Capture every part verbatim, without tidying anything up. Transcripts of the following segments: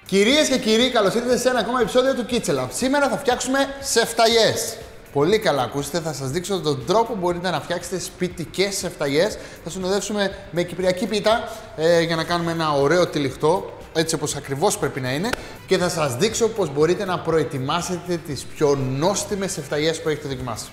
Κυρίες και κύριοι, καλώς ήρθατε σε ένα ακόμα επεισόδιο του Kitchen Lab. Σήμερα θα φτιάξουμε σεφταγιές. Πολύ καλά ακούσετε, θα σας δείξω τον τρόπο που μπορείτε να φτιάξετε σπιτικές σεφταγιές. Θα συνοδεύσουμε με κυπριακή πίτα ε, για να κάνουμε ένα ωραίο τυλιχτό, έτσι όπως ακριβώς πρέπει να είναι. Και θα σας δείξω πώς μπορείτε να προετοιμάσετε τις πιο νόστιμες σεφταγιές που έχετε δοκιμάσει.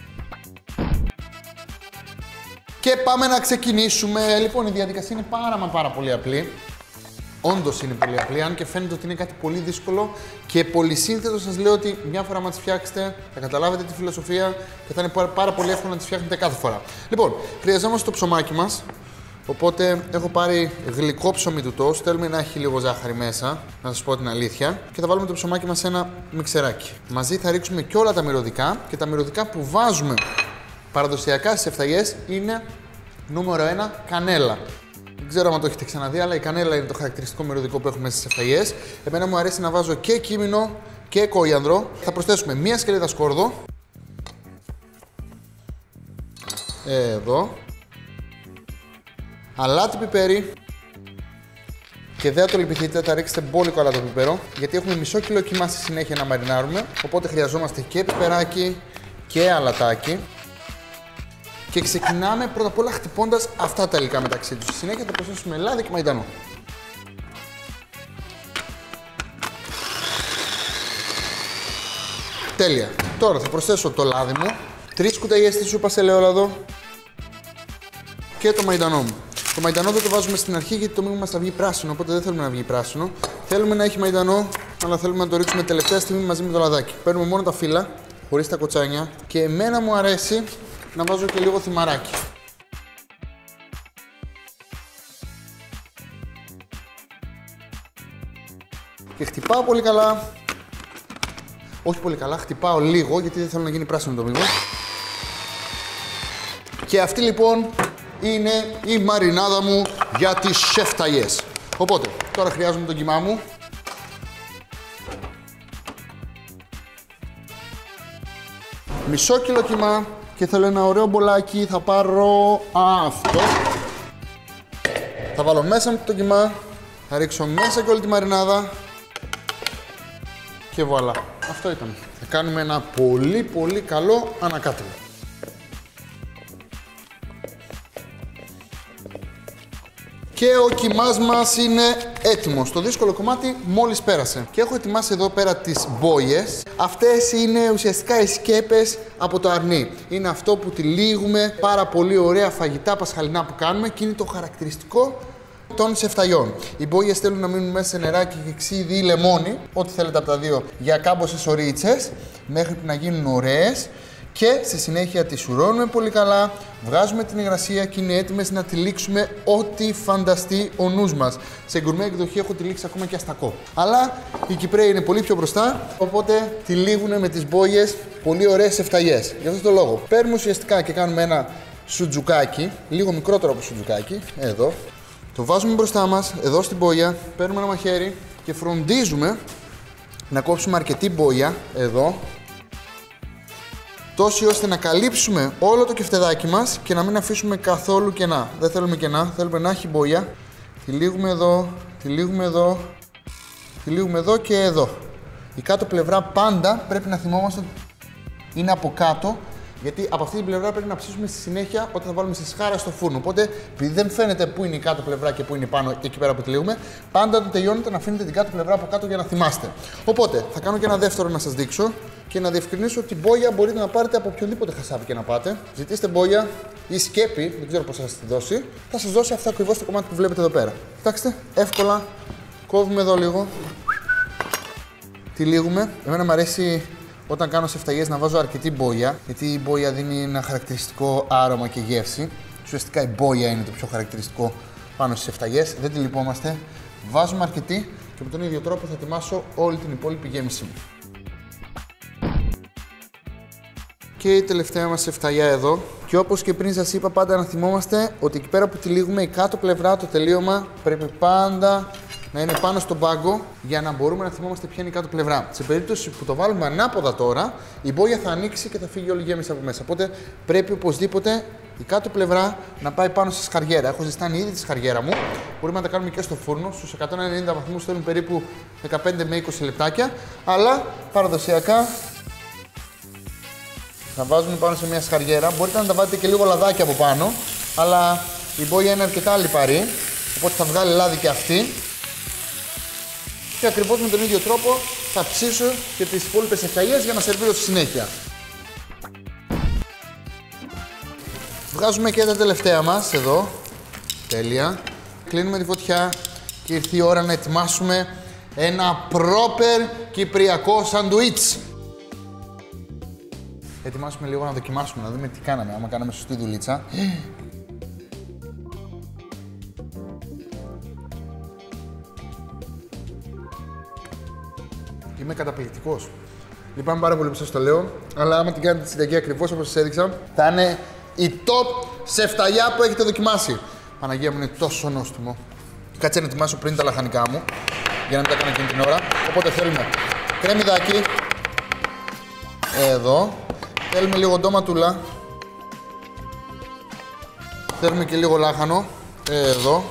Και πάμε να ξεκινήσουμε. Λοιπόν, η διαδικασία είναι πάρα μα πάρα πολύ απλή. Όντως είναι πολύ απλή, αν και φαίνεται ότι είναι κάτι πολύ δύσκολο και πολύ σύνθετο. Σας λέω ότι μια φορά να τις φτιάξετε θα καταλάβετε τη φιλοσοφία και θα είναι πάρα πολύ εύκολο να τις φτιάχνετε κάθε φορά. Λοιπόν, χρειαζόμαστε το ψωμάκι μας. Οπότε έχω πάρει γλυκό ψωμί του τόστ. Θέλουμε να έχει λίγο ζάχαρη μέσα, να σας πω την αλήθεια. Και θα βάλουμε το ψωμάκι μας σε ένα μιξεράκι. Μαζί θα ρίξουμε και όλα τα μυρωδικά. Και τα μυρωδικά που βάζουμε παραδοσιακά στις σεφταγιές είναι νούμερο ένα κανέλα. Δεν ξέρω αν το έχετε ξαναδεί, αλλά η κανέλα είναι το χαρακτηριστικό μυρωδικό που έχουμε στις σεφταγιές. Εμένα μου αρέσει να βάζω και κίμινο και κόριανδρο. Θα προσθέσουμε μία σκελίδα σκόρδο. Εδώ. Αλάτι πιπέρι. Και δεν το λυπηθείτε, θα ρίξετε πολύ καλά το πιπέρο, γιατί έχουμε μισό κιλό κιμά στη συνέχεια να μαρινάρουμε. Οπότε χρειαζόμαστε και πιπεράκι και αλατάκι. Και ξεκινάμε πρώτα απ' όλα χτυπώντας αυτά τα υλικά μεταξύ τους. Στη συνέχεια θα προσθέσουμε λάδι και μαϊντανό. Τέλεια. Τώρα θα προσθέσω το λάδι μου, τρεις κουταλιές της σούπας ελαιόλαδο και το μαϊντανό μου. Το μαϊντανό δεν το βάζουμε στην αρχή γιατί το μείγμα μας θα βγει πράσινο, οπότε δεν θέλουμε να βγει πράσινο. Θέλουμε να έχει μαϊντανό, αλλά θέλουμε να το ρίξουμε τελευταία στιγμή μαζί με το λαδάκι. Παίρνουμε μόνο τα φύλλα, χωρίς τα κοτσάνια, και εμένα μου αρέσει να βάζω και λίγο θυμαράκι. Και χτυπάω πολύ καλά. Όχι πολύ καλά, χτυπάω λίγο γιατί δεν θέλω να γίνει πράσινο το μείγμα. Και αυτή λοιπόν είναι η μαρινάδα μου για τις σεφταγιές. Οπότε, τώρα χρειάζομαι τον κιμά μου. Μισό κιλό κιμά. Και θέλω ένα ωραίο μπολάκι, θα πάρω αυτό. Θα βάλω μέσα το κιμά, θα ρίξω μέσα και όλη τη μαρινάδα. Και βουαλά, αυτό ήταν. Θα κάνουμε ένα πολύ πολύ καλό ανακάτεμα. Και ο κιμάς μας είναι έτοιμος. Το δύσκολο κομμάτι μόλις πέρασε. Και έχω ετοιμάσει εδώ πέρα τις μπόγιες. Αυτές είναι ουσιαστικά οι σκέπες από το αρνί. Είναι αυτό που τυλίγουμε πάρα πολύ ωραία φαγητά πασχαλινά που κάνουμε και είναι το χαρακτηριστικό των σεφταγιών. Οι μπόγιες θέλουν να μείνουν μέσα σε νεράκι και ξύδι ή λεμόνι, ό,τι θέλετε από τα δύο, για κάμποσες ωρίτσες, μέχρι που να γίνουν ωραίες. Και στη συνέχεια τις σουρώνουμε πολύ καλά, βγάζουμε την υγρασία και είναι έτοιμες να τυλίξουμε ό,τι φανταστεί ο νους μας. Σε γκουρμέ εκδοχή έχω τυλίξει ακόμα και αστακό. Αλλά οι Κυπραίοι είναι πολύ πιο μπροστά, οπότε τυλίγουν με τις μπόγιες πολύ ωραίες σεφταγιές. Γι' αυτό το λόγο παίρνουμε ουσιαστικά και κάνουμε ένα σουτζουκάκι, λίγο μικρότερο από σουτζουκάκι, εδώ. Το βάζουμε μπροστά μας, εδώ στην μπόγια, παίρνουμε ένα μαχαίρι και φροντίζουμε να κόψουμε αρκετή μπόγια, εδώ. Τόση ώστε να καλύψουμε όλο το κεφτεδάκι μας και να μην αφήσουμε καθόλου κενά. Δεν θέλουμε κενά, θέλουμε να έχει μπόγια. Τυλίγουμε εδώ, τυλίγουμε εδώ, τυλίγουμε εδώ και εδώ. Η κάτω πλευρά πάντα πρέπει να θυμόμαστε ότι είναι από κάτω, γιατί από αυτή την πλευρά πρέπει να ψήσουμε στη συνέχεια όταν θα βάλουμε σε σχάρα στο φούρνο. Οπότε, επειδή δεν φαίνεται πού είναι η κάτω πλευρά και πού είναι πάνω εκεί πέρα που τυλίγουμε, πάντα όταν τελειώνετε να αφήνετε την κάτω πλευρά από κάτω για να θυμάστε. Οπότε, θα κάνω και ένα δεύτερο να σας δείξω και να διευκρινίσω ότι μπόγια μπορείτε να πάρετε από οποιονδήποτε χασάπι και να πάτε. Ζητήστε μπόγια ή σκέπη, δεν ξέρω πώς θα σας τη δώσει. Θα σας δώσει αυτό ακριβώς το κομμάτι που βλέπετε εδώ πέρα. Κοιτάξτε, εύκολα. Κόβουμε εδώ λίγο. Τυλίγουμε. Εμένα μου αρέσει όταν κάνω σεφταγιές να βάζω αρκετή μπόγια, γιατί η μπόγια δίνει ένα χαρακτηριστικό άρωμα και γεύση. Ουσιαστικά η μπόγια είναι το πιο χαρακτηριστικό πάνω στις σεφταγιές. Δεν τη λυπόμαστε. Βάζουμε αρκετή και με τον ίδιο τρόπο θα ετοιμάσω όλη την υπόλοιπη γέμιση μου. Και η τελευταία μας σεφταγιά εδώ. Και όπως και πριν σας είπα, πάντα να θυμόμαστε ότι εκεί πέρα που τυλίγουμε η κάτω πλευρά, το τελείωμα, πρέπει πάντα να είναι πάνω στον πάγκο για να μπορούμε να θυμόμαστε ποια είναι η κάτω πλευρά. Σε περίπτωση που το βάλουμε ανάποδα τώρα, η μπόγια θα ανοίξει και θα φύγει όλη η γέμιση από μέσα. Οπότε πρέπει οπωσδήποτε η κάτω πλευρά να πάει πάνω στη σκαριέρα. Έχω ζεστάνει ήδη τη σκαριέρα μου. Μπορούμε να τα κάνουμε και στο φούρνο. Στους εκατόν ενενήντα βαθμούς θέλουν περίπου δεκαπέντε με είκοσι λεπτάκια. Αλλά παραδοσιακά θα βάζουμε πάνω σε μια σκαριέρα. Μπορείτε να τα βάλετε και λίγο λαδάκι από πάνω. Αλλά η μπόγια είναι αρκετά λιπαρή. Οπότε θα βγάλει λάδι και αυτή. Και ακριβώς με τον ίδιο τρόπο θα ψήσω και τις υπόλοιπες εφταγές για να σερβίρω στη συνέχεια. Βγάζουμε και τα τελευταία μας εδώ. Τέλεια. Κλείνουμε τη φωτιά και ήρθε η ώρα να ετοιμάσουμε ένα proper κυπριακό σαντουίτς. Ετοιμάσουμε λίγο να δοκιμάσουμε, να δούμε τι κάναμε, άμα κάναμε σωστή δουλίτσα. Είμαι καταπληκτικός. Λυπάμαι πάρα πολύ που σας το λέω, αλλά άμα την κάνετε τη συνταγή ακριβώς όπως σας έδειξα, θα είναι η top σεφταγιά που έχετε δοκιμάσει. Παναγία μου, είναι τόσο νόστιμο. Κάτσε να ετοιμάσω πριν τα λαχανικά μου, για να μην τα κάνω εκείνη την ώρα. Οπότε θέλουμε κρέμμυδάκι. Εδώ. Θέλουμε λίγο ντοματούλα. Θέλουμε και λίγο λάχανο. Εδώ.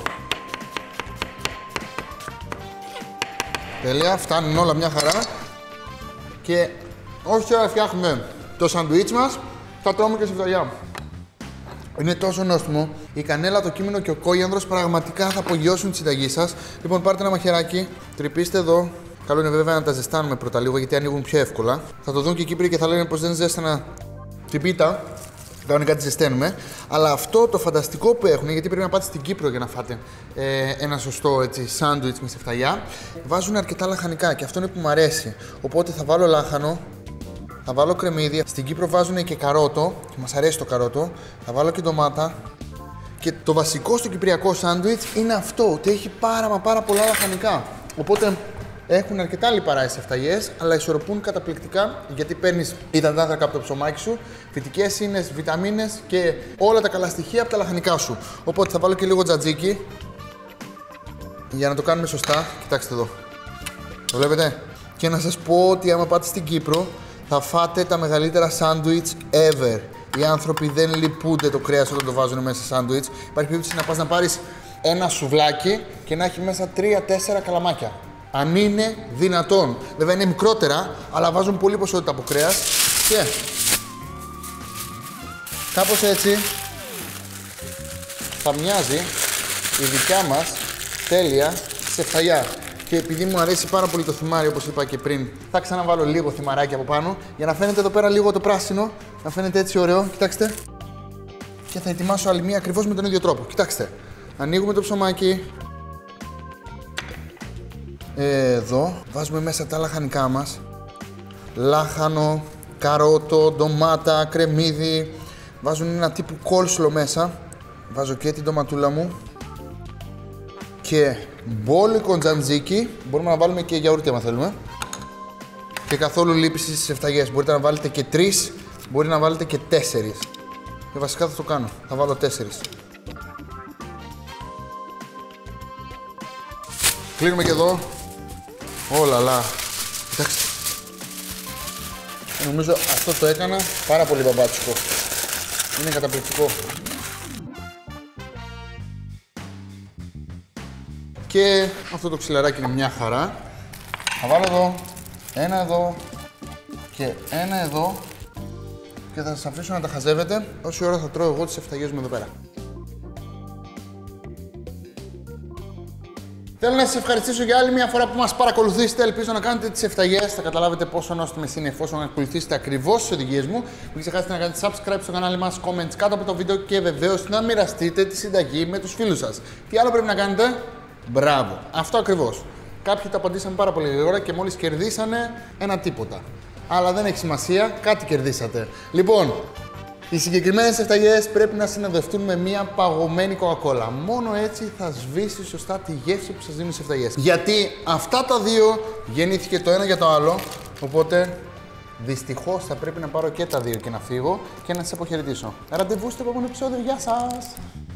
Τέλεια, φτάνουν όλα μια χαρά. Και όσο ώρα φτιάχνουμε το σαντουίτς μας, θα τρώμε και σεφταγιά. Είναι τόσο νόστιμο. Η κανέλα, το κίμινο και ο κόλιανδρος πραγματικά θα απογειώσουν τη συνταγή σας. Λοιπόν, πάρτε ένα μαχαιράκι, τρυπήστε εδώ. Καλό είναι βέβαια να τα ζεστάνουμε πρώτα λίγο, γιατί ανοίγουν πιο εύκολα. Θα το δουν και οι Κύπροι και θα λένε πως δεν ζέστανα την πίτα. Κανονικά τη ζεσταίνουμε. Αλλά αυτό το φανταστικό που έχουν, γιατί πρέπει να πάτε στην Κύπρο για να φάτε ε, ένα σωστό έτσι, σάντουιτς με σεφταγιά, βάζουν αρκετά λαχανικά και αυτό είναι που μου αρέσει. Οπότε θα βάλω λάχανο, θα βάλω κρεμμύδι. Στην Κύπρο βάζουν και καρότο και μας αρέσει το καρότο. Θα βάλω και ντομάτα. Και το βασικό στο κυπριακό σάντουιτς είναι αυτό, ότι έχει πάρα μα πάρα πολλά λαχανικά. Οπότε έχουν αρκετά λιπαρά οι σεφταγιές, αλλά ισορροπούν καταπληκτικά γιατί παίρνεις υδατάνθρακα από το ψωμάκι σου, φυτικές ίνες, βιταμίνες και όλα τα καλά στοιχεία από τα λαχανικά σου. Οπότε θα βάλω και λίγο τζατζίκι για να το κάνουμε σωστά. Κοιτάξτε εδώ. Το βλέπετε? Και να σας πω ότι άμα πάτε στην Κύπρο θα φάτε τα μεγαλύτερα σάντουιτς ever. Οι άνθρωποι δεν λυπούνται το κρέας όταν το βάζουν μέσα σε σάντουιτς. Υπάρχει περίπτωση να πας να πάρεις ένα σουβλάκι και να έχει μέσα τρία τέσσερα καλαμάκια. Αν είναι δυνατόν. Βέβαια είναι μικρότερα, αλλά βάζουν πολύ ποσότητα από κρέας. Και κάπως έτσι θα μοιάζει η δικιά μας τέλεια σεφταγιά. Και επειδή μου αρέσει πάρα πολύ το θυμάρι, όπως είπα και πριν, θα ξαναβάλω λίγο θυμαράκι από πάνω για να φαίνεται εδώ πέρα λίγο το πράσινο, να φαίνεται έτσι ωραίο. Κοιτάξτε. Και θα ετοιμάσω άλλη μία ακριβώς με τον ίδιο τρόπο. Κοιτάξτε. Ανοίγουμε το ψωμάκι. Εδώ. Βάζουμε μέσα τα λαχανικά μας. Λάχανο, καρότο, ντομάτα, κρεμμύδι. Βάζουν ένα τύπου κόλσλο μέσα. Βάζω και την ντοματούλα μου. Και μπόλικο τζαντζίκι. Μπορούμε να βάλουμε και γιαούρτι άμα θέλουμε. Και καθόλου λύπηση στις σεφταγιές. Μπορείτε να βάλετε και τρεις, μπορεί να βάλετε και τέσσερις. Και βασικά θα το κάνω. Θα βάλω τέσσερις. Κλείνουμε και εδώ. Όλα, αλλά. Κοιτάξτε. Νομίζω αυτό το έκανα πάρα πολύ μπαμπάτσικο. Είναι καταπληκτικό. Και αυτό το ξυλαράκι είναι μια χαρά. Θα βάλω εδώ, ένα εδώ και ένα εδώ και θα σας αφήσω να τα χαζεύετε όση ώρα θα τρώω εγώ τις σεφταγιές μου εδώ πέρα. Θέλω να σας ευχαριστήσω για άλλη μια φορά που μας παρακολουθήσετε. Ελπίζω να κάνετε τις σεφταγιές. Θα καταλάβετε πόσο νόστιμες είναι εφόσον ακολουθήσετε ακριβώς τις οδηγίες μου. Μην ξεχάσετε να κάνετε subscribe στο κανάλι μας, comments κάτω από το βίντεο και βεβαίως να μοιραστείτε τη συνταγή με τους φίλους σας. Τι άλλο πρέπει να κάνετε? Μπράβο. Αυτό ακριβώς. Κάποιοι το απαντήσαν πάρα πολύ γρήγορα και μόλις κερδίσανε ένα τίποτα. Αλλά δεν έχει σημασία, κάτι κερδίσατε. Λοιπόν, οι συγκεκριμένες σεφταγιές πρέπει να συνοδευτούν με μια παγωμένη κοκακόλα. Μόνο έτσι θα σβήσει σωστά τη γεύση που σας δίνουν οι σεφταγιές. Γιατί αυτά τα δύο γεννήθηκε το ένα για το άλλο. Οπότε δυστυχώς θα πρέπει να πάρω και τα δύο και να φύγω και να σας αποχαιρετήσω. Ραντεβού στο επόμενο επεισόδιο. Γεια σας!